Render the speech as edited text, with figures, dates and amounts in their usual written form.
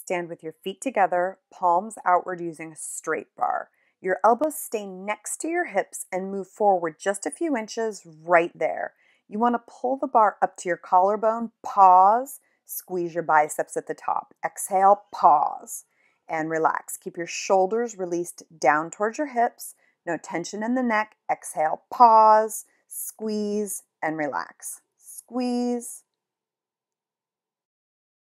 Stand with your feet together, palms outward using a straight bar. Your elbows stay next to your hips and move forward just a few inches right there. You want to pull the bar up to your collarbone, pause, squeeze your biceps at the top. Exhale, pause, and relax. Keep your shoulders released down towards your hips. No tension in the neck. Exhale, pause, squeeze, and relax. Squeeze,